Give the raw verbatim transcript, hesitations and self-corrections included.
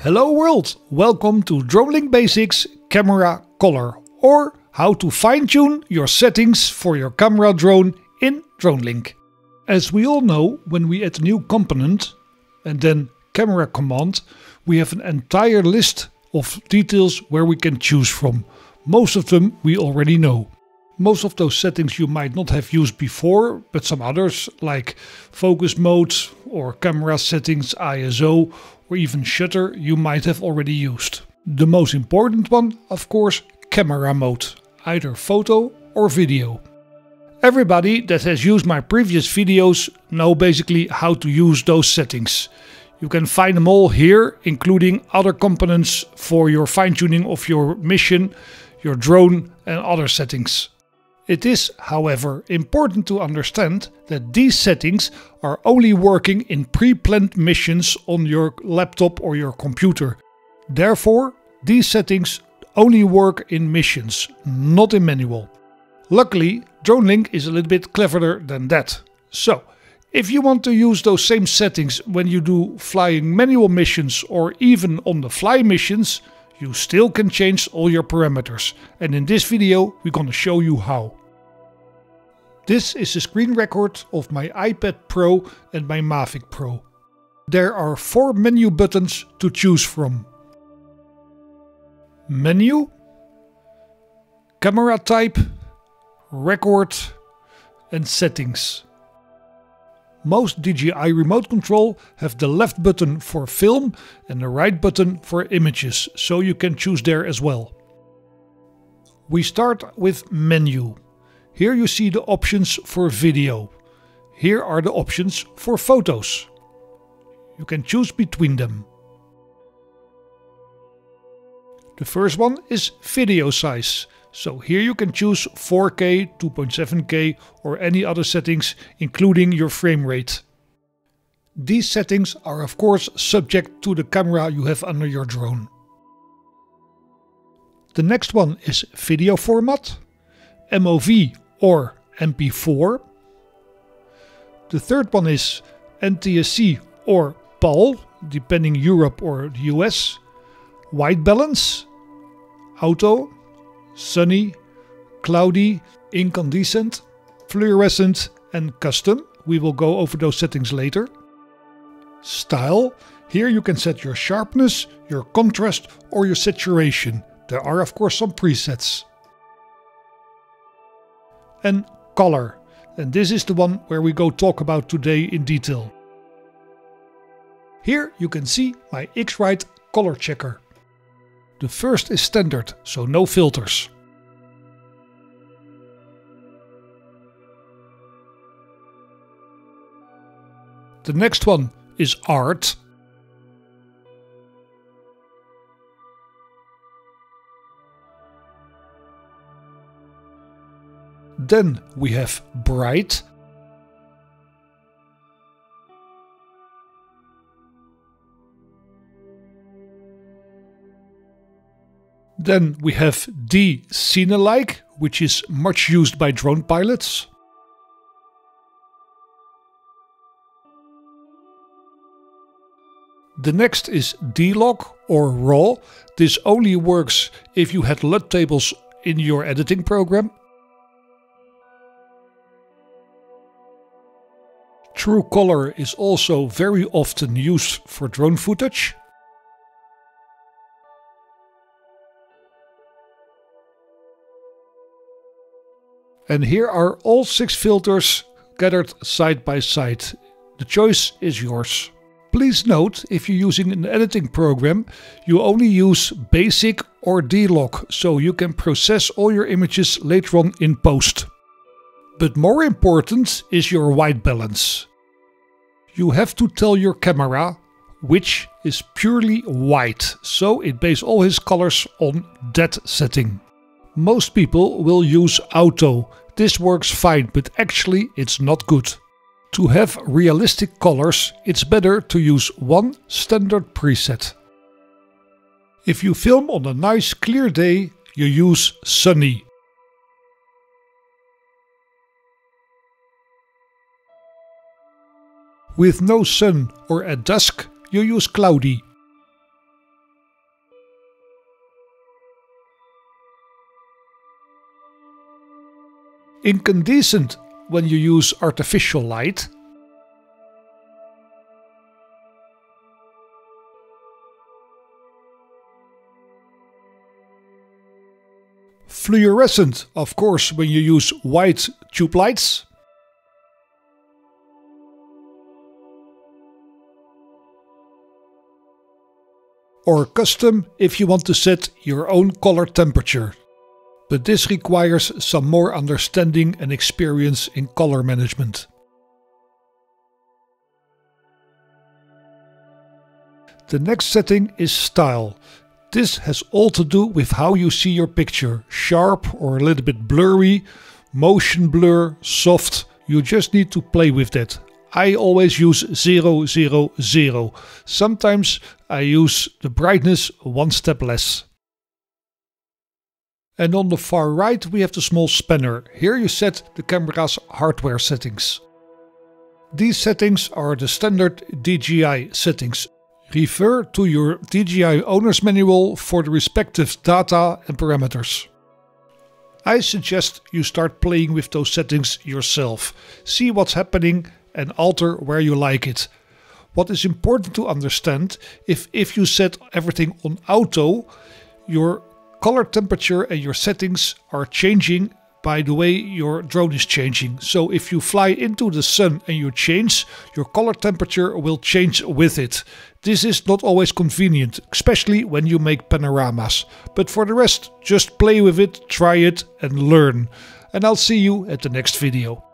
Hello world, welcome to DroneLink Basics Camera Color, or how to fine-tune your settings for your camera drone in DroneLink. As we all know, when we add a new component and then camera command, we have an entire list of details where we can choose from. Most of them we already know. Most of those settings you might not have used before, but some others like focus mode or camera settings, I S O or even shutter you might have already used. The most important one, of course, camera mode, either photo or video. Everybody that has used my previous videos know basically how to use those settings. You can find them all here, including other components for your fine-tuning of your mission, your drone and other settings. It is, however, important to understand that these settings are only working in pre-planned missions on your laptop or your computer. Therefore, these settings only work in missions, not in manual. Luckily, DroneLink is a little bit cleverer than that. So, if you want to use those same settings when you do flying manual missions or even on the fly missions, you still can change all your parameters. And in this video, we're gonna show you how. This is a screen record of my iPad Pro and my Mavic Pro. There are four menu buttons to choose from. Menu, camera type, record and settings. Most D J I remote control have the left button for film and the right button for images, so you can choose there as well. We start with menu. Here you see the options for video. Here are the options for photos. You can choose between them. The first one is video size. So here you can choose four K, two point seven K or any other settings, including your frame rate. These settings are of course subject to the camera you have under your drone. The next one is video format, M O V or M P four. The third one is N T S C or PAL, depending Europe or the U S. White balance, auto, sunny, cloudy, incandescent, fluorescent and custom. We will go over those settings later. Style. Here you can set your sharpness, your contrast or your saturation. There are of course some presets. And color. And this is the one where we go talk about today in detail. Here you can see my X-Rite color checker. The first is standard, so no filters. The next one is art. Then we have bright. Then we have D Cine-like, which is much used by drone pilots. The next is D-Log or RAW. This only works if you had L U T tables in your editing program. True color is also very often used for drone footage. And here are all six filters gathered side by side. The choice is yours. Please note, if you're using an editing program, you only use basic or D-Log, so you can process all your images later on in post. But more important is your white balance. You have to tell your camera which is purely white, so it bases all his colors on that setting. Most people will use auto. This works fine, but actually it's not good. To have realistic colors, it's better to use one standard preset. If you film on a nice clear day, you use sunny. With no sun or at dusk, you use cloudy. incandescent when you use artificial light, fluorescent, of course, when you use white tube lights, or custom if you want to set your own color temperature. But this requires some more understanding and experience in color management. The next setting is style. This has all to do with how you see your picture, sharp or a little bit blurry, motion blur, soft. You just need to play with that. I always use zero zero zero. Sometimes I use the brightness one step less. And on the far right we have the small spanner. Here you set the camera's hardware settings. These settings are the standard D J I settings. Refer to your D J I owner's manual for the respective data and parameters. I suggest you start playing with those settings yourself. See what's happening and alter where you like it. What is important to understand, if, if you set everything on auto, your color temperature and your settings are changing by the way your drone is changing. So if you fly into the sun and you change, your color temperature will change with it. This is not always convenient, especially when you make panoramas. But for the rest, just play with it, try it and learn. And I'll see you at the next video.